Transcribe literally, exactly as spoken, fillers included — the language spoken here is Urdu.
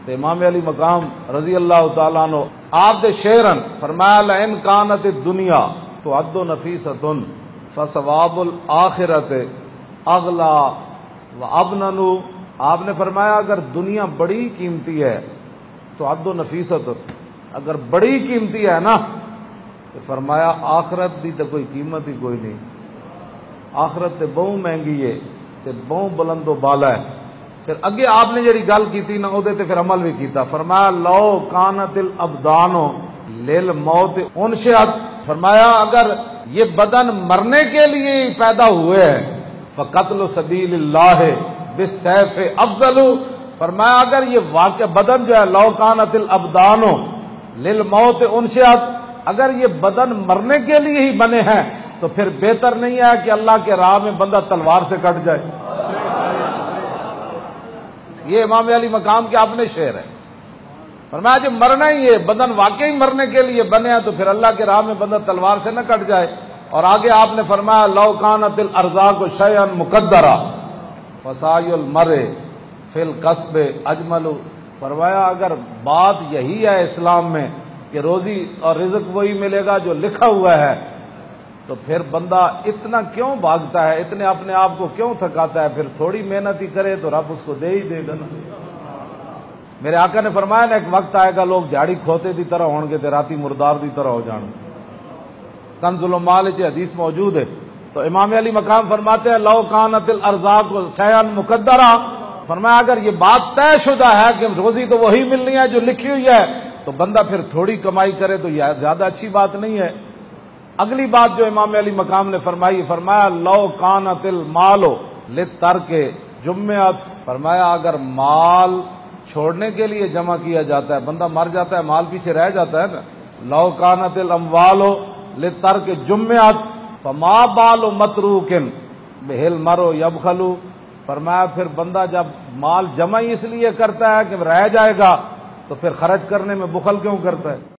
تو امام علی مقام رضی اللہ تعالیٰ عنہ آپ دے شعرن فرمایا لئن کانت الدنیا تعد نفیسۃ فثواب الآخرۃ اغلا وابنن۔ آپ نے فرمایا اگر دنیا بڑی قیمتی ہے تو عد و نفیست، اگر بڑی قیمتی ہے نا تو فرمایا آخرت دی تو کوئی قیمت ہی کوئی نہیں، آخرت تے بہت مہنگی ہے تے بہت بلند و بالا ہے۔ پھر اگے آپ نے جڑی گل کی نا وہ پھر عمل بھی کیتا، فرمایا لو کانت الابدان للموت انشئت، فرمایا اگر یہ بدن مرنے کے لیے پیدا ہوئے ہیں فقتل سبیل اللہ بالسیف افضل، فرمایا اگر یہ واقع بدن جو ہے لو کانت الابدان للموت انشئت، اگر یہ بدن مرنے کے لیے ہی بنے ہیں تو پھر بہتر نہیں ہے کہ اللہ کے راہ میں بندہ تلوار سے کٹ جائے۔ یہ امام علی مقام کے اپنے شعر ہے، فرمایا جب مرنا ہی ہے، بدن واقعی مرنے کے لیے بنے ہیں تو پھر اللہ کے راہ میں بندہ تلوار سے نہ کٹ جائے۔ اور آگے آپ نے فرمایا لو کانت الارزاق شیئا مقدرا فسعی المرء فی الکسب اجمل، فرمایا اگر بات یہی ہے اسلام میں کہ روزی اور رزق وہی ملے گا جو لکھا ہوا ہے، تو پھر بندہ اتنا کیوں بھاگتا ہے، اتنے اپنے آپ کو کیوں تھکاتا ہے، پھر تھوڑی محنت ہی کرے تو رب اس کو دے ہی دے گا نا۔ میرے آقا نے فرمایا نا ایک وقت آئے گا لوگ دیہڑی کھوتے دی طرح ہون گے تے راتی مردار دی طرح ہو جان گے۔ کنز المال چ حدیث موجود ہے۔ تو امام علی مقام فرماتے ہیں لو کانت الارزاق شیئا مقدرا، فرمایا اگر یہ بات طے شدہ ہے کہ روزی تو وہی ملنی ہے جو لکھی ہوئی ہے تو بندہ پھر تھوڑی کمائی کرے تو یہ زیادہ اچھی بات نہیں ہے۔ اگلی بات جو امام علی مقام نے فرمائی، فرمایا لو کانت المال للترک جمعت، فرمایا اگر مال چھوڑنے کے لیے جمع کیا جاتا ہے، بندہ مر جاتا ہے مال پیچھے رہ جاتا ہے نا، لو کانت الاموال للترک جمعت فما بال متروک بہ المرء یبخل، فرمایا پھر بندہ جب مال جمع ہی اس لیے کرتا ہے کہ رہ جائے گا تو پھر خرچ کرنے میں بخل کیوں کرتا ہے؟